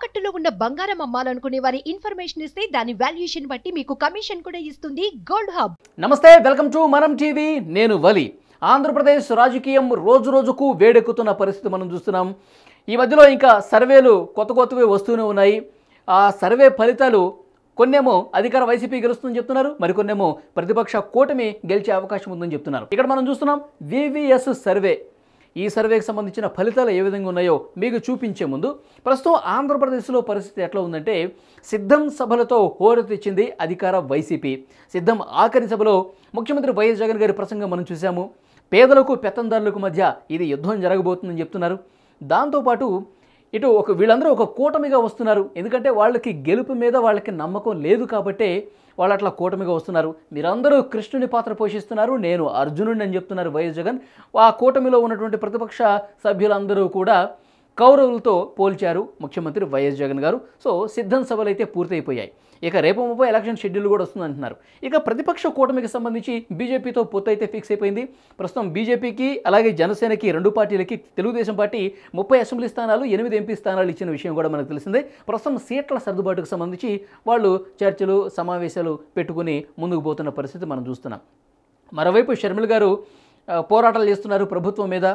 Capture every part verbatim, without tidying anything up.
తాకట్టులో ఉన్న బంగారం అమ్మాలనుకునే వారి ఇన్ఫర్మేషన్ ఇస్తే దాని వాల్యుయేషన్ బట్టి మీకు కమిషన్ కూడా ఇస్తుంది gold hub. Namaste, welcome to Manam TV. నేను వలి. ఆంధ్రప్రదేశ్ రాజకీయం రోజు రోజుకు వేడెక్కుతున్న పరిస్థితి మనం చూస్తున్నాం. ఈ మధ్యలో ఇంకా సర్వేలు కొత్త కొత్తవి వస్తూనే ఉన్నాయి. ఆ సర్వే ఫలితాలు కొన్నేమో అధికార వైసీపీ గెలుస్తుందని చెప్తున్నారు, మరికొన్నేమో ప్రతిపక్ష కూటమి గెలిచే అవకాశం ఉందని చెప్తున్నారు. ఇక్కడ మనం చూస్తున్నాం వివిఎస్ సర్వే. ఈ సర్వేకి సంబంధించిన ఫలితాలు ఏ విధంగా ఉన్నాయో మీకు చూపించే ముందు ప్రస్తుతం ఆంధ్రప్రదేశ్లో పరిస్థితి ఎట్లా ఉందంటే, సిద్ధం సభలతో హోరెత్తిచ్చింది అధికార వైసీపీ. సిద్ధం ఆఖరి సభలో ముఖ్యమంత్రి వైఎస్ జగన్ గారి ప్రసంగం మనం చూసాము. పేదలకు పెత్తందారులకు మధ్య ఇది యుద్ధం జరగబోతుందని చెప్తున్నారు. దాంతోపాటు ఇటు ఒక వీళ్ళందరూ ఒక కూటమిగా వస్తున్నారు. ఎందుకంటే వాళ్ళకి గెలుపు మీద వాళ్ళకి నమ్మకం లేదు కాబట్టే వాళ్ళు అట్లా కూటమిగా వస్తున్నారు. మీరందరూ కృష్ణుని పాత్ర పోషిస్తున్నారు, నేను అర్జునుడిని అని చెప్తున్నారు వైఎస్ జగన్. ఆ కూటమిలో ఉన్నటువంటి ప్రతిపక్ష సభ్యులందరూ కూడా కౌరవులతో పోల్చారు ముఖ్యమంత్రి వైఎస్ జగన్ గారు. సో సిద్ధం సభలు అయితే పూర్తయిపోయాయి. ఇక రేపు ముప్పై ఎలక్షన్ షెడ్యూల్ కూడా వస్తుంది అంటున్నారు. ఇక ప్రతిపక్ష కూటమికి సంబంధించి బీజేపీతో పొత్తు అయితే ఫిక్స్ అయిపోయింది. ప్రస్తుతం బీజేపీకి అలాగే జనసేనకి రెండు పార్టీలకి తెలుగుదేశం పార్టీ ముప్పై అసెంబ్లీ స్థానాలు, ఎనిమిది ఎంపీ స్థానాలు ఇచ్చిన విషయం కూడా మనకు తెలిసిందే. ప్రస్తుతం సీట్ల సర్దుబాటుకు సంబంధించి వాళ్ళు చర్చలు సమావేశాలు పెట్టుకుని ముందుకు పోతున్న పరిస్థితి మనం చూస్తున్నాం. మరోవైపు షర్మిల గారు పోరాటాలు చేస్తున్నారు ప్రభుత్వం మీద.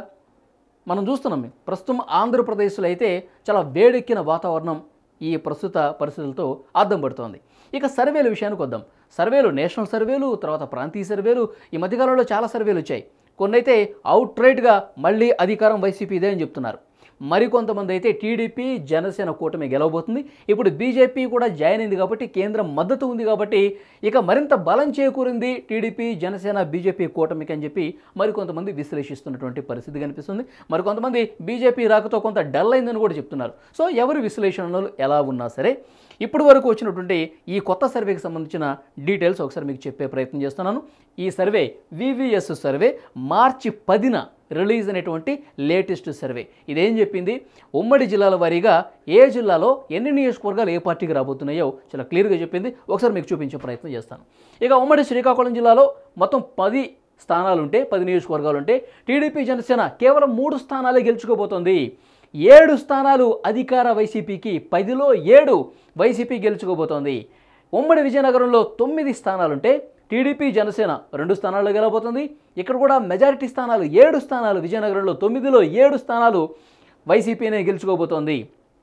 మనం చూస్తున్నాం ప్రస్తుతం ఆంధ్రప్రదేశ్లో అయితే చాలా వేడెక్కిన వాతావరణం ఈ ప్రస్తుత పరిస్థితులతో అద్దం పడుతోంది. ఇక సర్వేల విషయానికి వద్దాం. సర్వేలు నేషనల్ సర్వేలు, తర్వాత ప్రాంతీయ సర్వేలు, ఈ మధ్యకాలంలో చాలా సర్వేలు వచ్చాయి. కొన్ని అయితే అవుట్ రైట్గా మళ్ళీ అధికారం వైసీపీదే అని చెప్తున్నారు. మరికొంతమంది అయితే టీడీపీ జనసేన కూటమి గెలవబోతుంది, ఇప్పుడు బీజేపీ కూడా జాయిన్ అయింది కాబట్టి కేంద్రం మద్దతు ఉంది కాబట్టి ఇక మరింత బలం చేకూరింది టీడీపీ జనసేన బీజేపీ కూటమికి అని చెప్పి మరికొంతమంది విశ్లేషిస్తున్నటువంటి పరిస్థితి కనిపిస్తుంది. మరికొంతమంది బీజేపీ రాకతో కొంత డల్ అయిందని కూడా చెప్తున్నారు. సో ఎవరి విశ్లేషణలు ఎలా ఉన్నా సరే ఇప్పటి వరకు వచ్చినటువంటి ఈ కొత్త సర్వేకి సంబంధించిన డీటెయిల్స్ ఒకసారి మీకు చెప్పే ప్రయత్నం చేస్తున్నాను. ఈ సర్వే వివిఎస్ సర్వే మార్చి పదిన రిలీజ్ అయినటువంటి లేటెస్ట్ సర్వే. ఇదేం చెప్పింది, ఉమ్మడి జిల్లాల వారీగా ఏ జిల్లాలో ఎన్ని నియోజకవర్గాలు ఏ పార్టీకి రాబోతున్నాయో చాలా క్లియర్గా చెప్పింది. ఒకసారి మీకు చూపించే ప్రయత్నం చేస్తాను. ఇక ఉమ్మడి శ్రీకాకుళం జిల్లాలో మొత్తం పది స్థానాలు ఉంటే పది నియోజకవర్గాలు ఉంటే టీడీపీ జనసేన కేవలం మూడు స్థానాలే గెలుచుకోబోతోంది. ఏడు స్థానాలు అధికార వైసీపీకి, పదిలో ఏడు వైసీపీ గెలుచుకోబోతోంది. ఉమ్మడి విజయనగరంలో తొమ్మిది స్థానాలుంటే టీడీపీ జనసేన రెండు స్థానాల్లో గెలవబోతుంది. ఇక్కడ కూడా మెజారిటీ స్థానాలు ఏడు స్థానాలు విజయనగరంలో, తొమ్మిదిలో ఏడు స్థానాలు వైసీపీనే గెలుచుకోబోతోంది.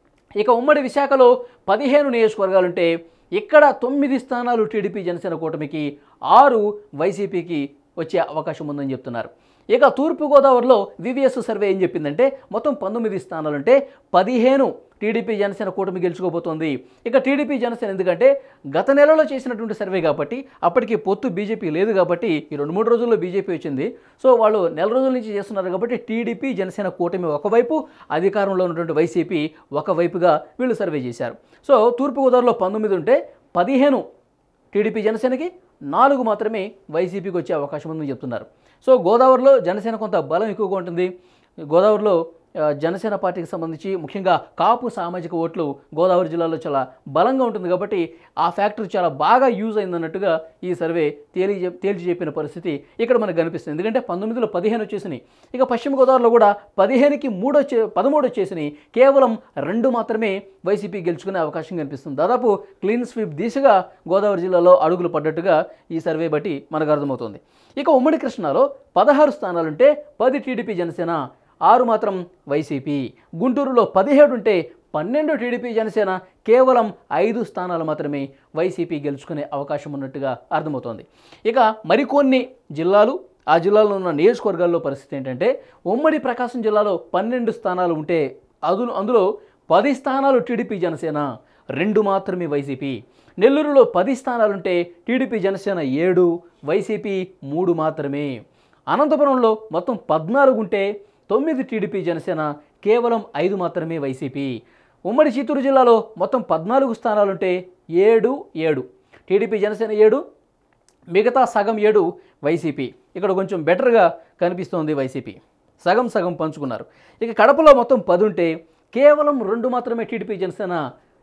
ఇక ఉమ్మడి విశాఖలో పదిహేను నియోజకవర్గాలుంటే ఇక్కడ తొమ్మిది స్థానాలు టీడీపీ జనసేన కూటమికి, ఆరు వైసీపీకి వచ్చే అవకాశం ఉందని చెప్తున్నారు. ఇక తూర్పుగోదావరిలో వివిఎస్ సర్వే ఏం చెప్పిందంటే మొత్తం పంతొమ్మిది స్థానాలుంటే పదిహేను టీడీపీ జనసేన కూటమి గెలుచుకోబోతోంది. ఇక టీడీపీ జనసేన ఎందుకంటే గత నెలలో చేసినటువంటి సర్వే కాబట్టి అప్పటికి పొత్తు బీజేపీ లేదు కాబట్టి ఈ రెండు మూడు రోజుల్లో బీజేపీ వచ్చింది. సో వాళ్ళు నెల రోజుల నుంచి చేస్తున్నారు కాబట్టి టీడీపీ జనసేన కూటమి ఒకవైపు, అధికారంలో ఉన్నటువంటి వైసీపీ ఒకవైపుగా వీళ్ళు సర్వే చేశారు. సో తూర్పుగోదావరిలో పంతొమ్మిది ఉంటే పదిహేను టీడీపీ జనసేనకి, నాలుగు మాత్రమే వైసీపీకి వచ్చే అవకాశం ఉందని చెప్తున్నారు. సో గోదావరిలో జనసేన కొంత బలం ఎక్కువగా ఉంటుంది. గోదావరిలో జనసేన పార్టీకి సంబంధించి ముఖ్యంగా కాపు సామాజిక ఓట్లు గోదావరి జిల్లాలో చాలా బలంగా ఉంటుంది కాబట్టి ఆ ఫ్యాక్టర్ చాలా బాగా యూజ్ అయిందన్నట్టుగా ఈ సర్వే తేలి తేల్చి చెప్పిన పరిస్థితి ఇక్కడ మనకు కనిపిస్తుంది. ఎందుకంటే పంతొమ్మిదిలో పదిహేను వచ్చేసినాయి. ఇక పశ్చిమ గోదావరిలో కూడా పదిహేనుకి మూడు వచ్చే పదమూడు వచ్చేసినాయి. కేవలం రెండు మాత్రమే వైసీపీ గెలుచుకునే అవకాశం కనిపిస్తుంది. దాదాపు క్లీన్ స్వీప్ దిశగా గోదావరి జిల్లాలో అడుగులు పడ్డట్టుగా ఈ సర్వే బట్టి మనకు అర్థమవుతుంది. ఇక ఉమ్మడి కృష్ణాలో పదహారు స్థానాలుంటే పది టీడీపీ జనసేన, ఆరు మాత్రం వైసీపీ. గుంటూరులో పదిహేడు ఉంటే పన్నెండు టీడీపీ జనసేన, కేవలం ఐదు స్థానాలు మాత్రమే వైసీపీ గెలుచుకునే అవకాశం ఉన్నట్టుగా అర్థమవుతోంది. ఇక మరికొన్ని జిల్లాలు, ఆ జిల్లాలో ఉన్న నియోజకవర్గాల్లో పరిస్థితి ఏంటంటే ఉమ్మడి ప్రకాశం జిల్లాలో పన్నెండు స్థానాలు ఉంటే అదును అందులో పది స్థానాలు టీడీపీ జనసేన, రెండు మాత్రమే వైసీపీ. నెల్లూరులో పది స్థానాలుంటే టీడీపీ జనసేన ఏడు, వైసీపీ మూడు మాత్రమే. అనంతపురంలో మొత్తం పద్నాలుగు ఉంటే తొమ్మిది టీడీపీ జనసేన, కేవలం ఐదు మాత్రమే వైసీపీ. ఉమ్మడి చిత్తూరు జిల్లాలో మొత్తం పద్నాలుగు స్థానాలుంటే ఏడు ఏడు టీడీపీ జనసేన ఏడు, మిగతా సగం ఏడు వైసీపీ. ఇక్కడ కొంచెం బెటర్గా కనిపిస్తోంది వైసీపీ, సగం సగం పంచుకున్నారు. ఇక కడపలో మొత్తం పది ఉంటే కేవలం రెండు మాత్రమే టీడీపీ జనసేన,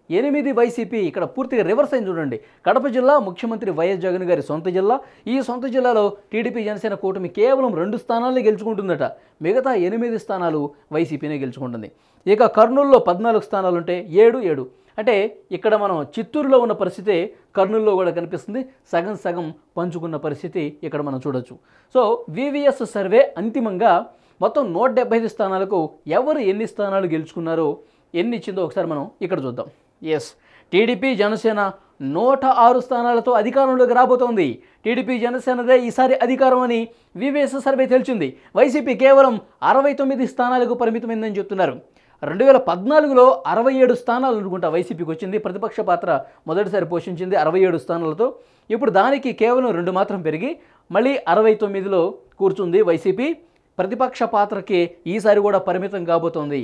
ఎనిమిది వైసీపీ. ఇక్కడ పూర్తిగా రివర్స్ అయింది చూడండి. కడప జిల్లా ముఖ్యమంత్రి వైఎస్ జగన్ గారి సొంత జిల్లా. ఈ సొంత జిల్లాలో టీడీపీ జనసేన కూటమి కేవలం రెండు స్థానాలే గెలుచుకుంటుందట. మిగతా ఎనిమిది స్థానాలు వైసీపీనే గెలుచుకుంటుంది. ఇక కర్నూలులో పద్నాలుగు స్థానాలు ఉంటే ఏడు ఏడు అంటే ఇక్కడ మనం చిత్తూరులో ఉన్న పరిస్థితి కర్నూలులో కూడా కనిపిస్తుంది. సగం సగం పంచుకున్న పరిస్థితి ఇక్కడ మనం చూడొచ్చు. సో వివిఎస్ సర్వే అంతిమంగా మొత్తం నూట డెబ్బై ఐదు స్థానాలకు ఎవరు ఎన్ని స్థానాలు గెలుచుకున్నారో, ఎన్ని ఇచ్చిందో ఒకసారి మనం ఇక్కడ చూద్దాం. ఎస్, టీడీపీ జనసేన నూట ఆరు స్థానాలతో అధికారంలోకి రాబోతోంది. టీడీపీ జనసేనదే ఈసారి అధికారం అని వివిఎస్ సర్వే తెలిసింది. వైసీపీ కేవలం అరవై తొమ్మిది స్థానాలకు పరిమితమైందని చెప్తున్నారు. రెండు వేల పద్నాలుగులో అరవై ఏడు స్థానాలు అనుకుంటా వైసీపీకి వచ్చింది. ప్రతిపక్ష పాత్ర మొదటిసారి పోషించింది అరవై ఏడు స్థానాలతో. ఇప్పుడు దానికి కేవలం రెండు మాత్రం పెరిగి మళ్ళీ అరవై తొమ్మిదిలో కూర్చుంది వైసీపీ. ప్రతిపక్ష పాత్రకి ఈసారి కూడా పరిమితం కాబోతోంది.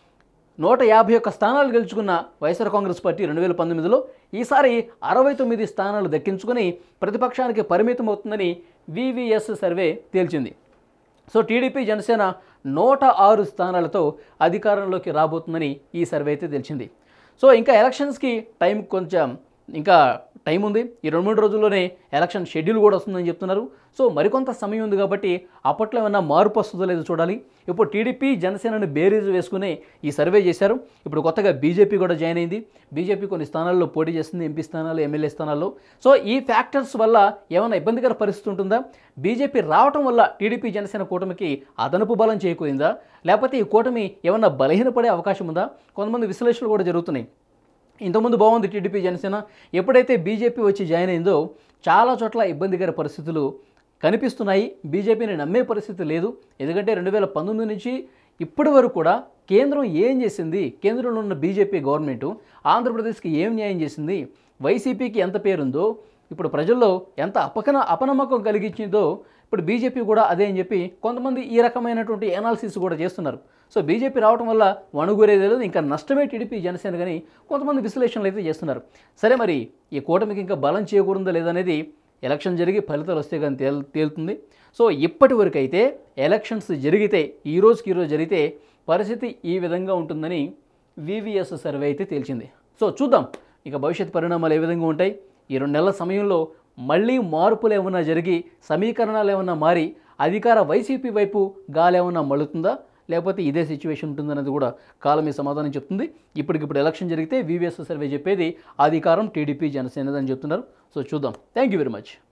నూట యాభై ఒక్క స్థానాలు గెలుచుకున్న వైఎస్ఆర్ కాంగ్రెస్ పార్టీ రెండు వేల పంతొమ్మిదిలో ఈసారి అరవై తొమ్మిది స్థానాలు దక్కించుకుని ప్రతిపక్షానికి పరిమితం అవుతుందని వివిఎస్ సర్వే తేల్చింది. సో టీడీపీ జనసేన నూట ఆరు స్థానాలతో అధికారంలోకి రాబోతుందని ఈ సర్వే అయితే తెలిసింది. సో ఇంకా ఎలక్షన్స్కి టైం కొంచెం ఇంకా టైం ఉంది. ఈ రెండు మూడు రోజుల్లోనే ఎలక్షన్ షెడ్యూల్ కూడా వస్తుందని చెప్తున్నారు. సో మరికొంత సమయం ఉంది కాబట్టి అప్పట్లో ఏమన్నా మార్పు వస్తుందో లేదో చూడాలి. ఇప్పుడు టీడీపీ జనసేనని బేరీజు వేసుకుని ఈ సర్వే చేశారు. ఇప్పుడు కొత్తగా బీజేపీ కూడా జాయిన్ అయింది. బీజేపీ కొన్ని స్థానాల్లో పోటీ చేస్తుంది, ఎంపీ స్థానాలు, ఎమ్మెల్యే స్థానాల్లో. సో ఈ ఫ్యాక్టర్స్ వల్ల ఏమైనా ఇబ్బందికర పరిస్థితి ఉంటుందా? బీజేపీ రావటం వల్ల టీడీపీ జనసేన కూటమికి అదనపు బలం చేకూరిందా? లేకపోతే ఈ కూటమి ఏమన్నా బలహీనపడే అవకాశం ఉందా? కొంతమంది విశ్లేషణలు కూడా జరుగుతున్నాయి. ఇంతకుముందు బాగుంది టీడీపీ జనసేన, ఎప్పుడైతే బీజేపీ వచ్చి జాయిన్ అయిందో చాలా చోట్ల ఇబ్బందికర పరిస్థితులు కనిపిస్తున్నాయి. బీజేపీని నమ్మే పరిస్థితి లేదు. ఎందుకంటే రెండు వేల పంతొమ్మిది నుంచి ఇప్పటి వరకు కూడా కేంద్రం ఏం చేసింది? కేంద్రంలో ఉన్న బీజేపీ గవర్నమెంటు ఆంధ్రప్రదేశ్కి ఏం న్యాయం చేసింది? వైసీపీకి ఎంత పేరుందో, ఇప్పుడు ప్రజల్లో ఎంత అపకన అపనమ్మకం కలిగించిందో ఇప్పుడు బీజేపీ కూడా అదే అని చెప్పి కొంతమంది ఈ రకమైనటువంటి ఎనాలిసిస్ కూడా చేస్తున్నారు. సో బీజేపీ రావడం వల్ల వణుగురేది లేదు, ఇంకా నష్టమే టీడీపీ జనసేన కానీ కొంతమంది విశ్లేషణలు అయితే చేస్తున్నారు. సరే, మరి ఈ కూటమికి ఇంకా బలం చేకూరుందా లేదనేది ఎలక్షన్ జరిగి ఫలితాలు వస్తే కానీ తేల్ తేలుతుంది. సో ఇప్పటి వరకు అయితే ఎలక్షన్స్ జరిగితే ఈ రోజుకి ఈరోజు జరిగితే పరిస్థితి ఈ విధంగా ఉంటుందని వివిఎస్ సర్వే అయితే తేల్చింది. సో చూద్దాం ఇక భవిష్యత్ పరిణామాలు ఏ విధంగా ఉంటాయి. ఈ రెండు నెలల సమయంలో మళ్ళీ మార్పులు ఏమన్నా జరిగి సమీకరణాలు ఏమన్నా మారి అధికార వైసీపీ వైపు గాలి ఏమన్నా మళ్ళుతుందా, లేకపోతే ఇదే సిచ్యువేషన్ ఉంటుందన్నది కూడా కాలమే సమాధానం చెప్తుంది. ఇప్పటికిప్పుడు ఎలక్షన్ జరిగితే వివిఎస్ సర్వే చెప్పేది అధికారం టీడీపీ జనసేనదని చెప్తున్నారు. సో చూద్దాం. Thank you very much.